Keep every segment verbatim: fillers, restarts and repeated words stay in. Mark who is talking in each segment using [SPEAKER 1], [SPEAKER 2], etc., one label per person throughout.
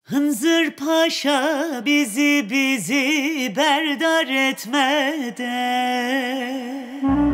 [SPEAKER 1] Hınzır Paşa bizi bizi berdar etmeden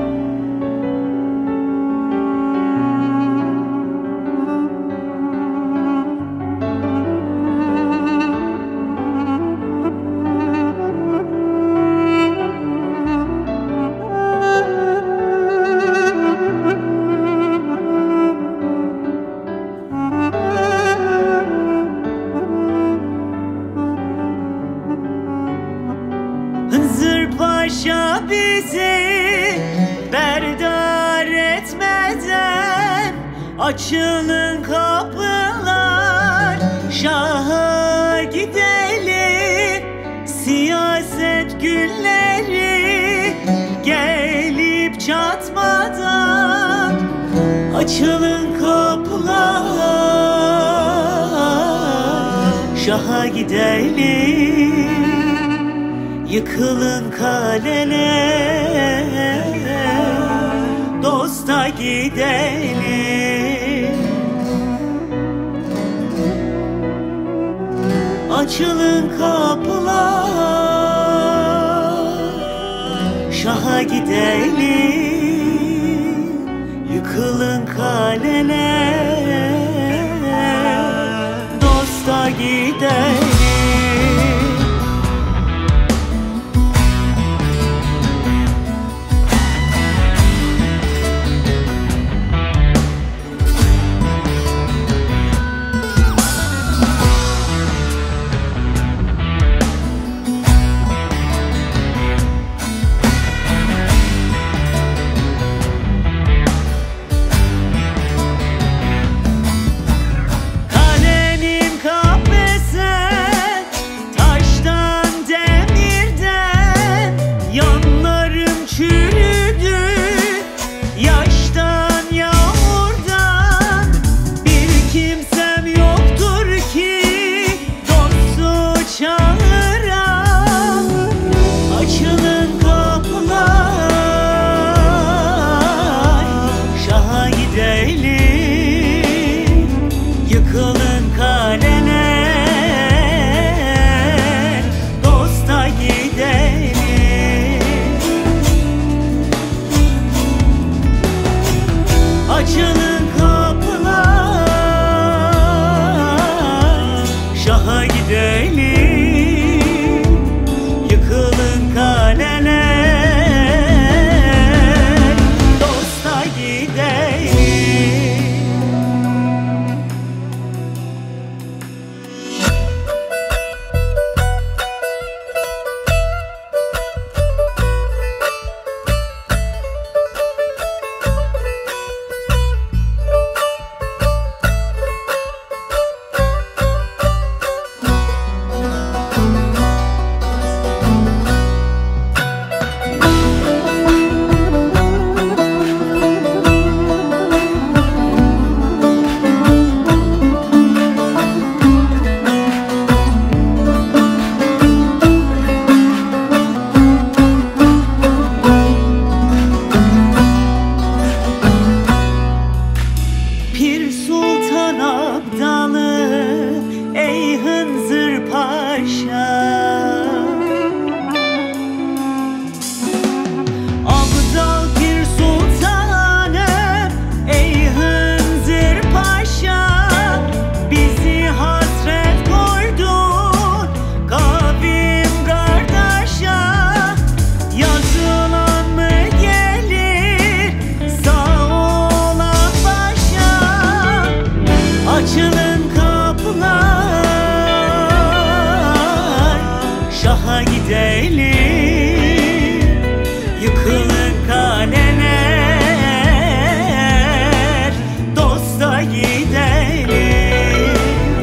[SPEAKER 1] Hınzır Paşa bizi berdar etmeden açılın kapılar, şaha gidelim. Siyaset günleri gelip çatmadan açılın kapılar, şaha gidelim. Yıkılın kaleler, dosta gidelim. Açılın kapılar, şaha gidelim. Yıkılın kaleler, dosta gidelim. Açılın kapılar, şaha gidelim. Yıkılın kaleler, dosta gidelim. Pir Sultan Abdalı, ey Hınzır Paşa. Abdal Pir Sultanım, ey Hınzır Paşa. Bizi hasret koydun kavim kardeşa. Yazılan mı gelir sağ ola başa. Açılın kapılar, şaha gidelim. Yıkılın kaleler, dosta gidelim.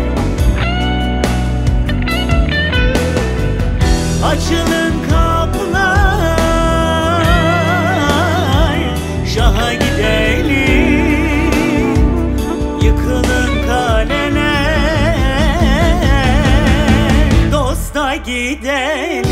[SPEAKER 1] Açılın kapılar, şaha gidelim. Yıkılın kaleler, dosta gidelim.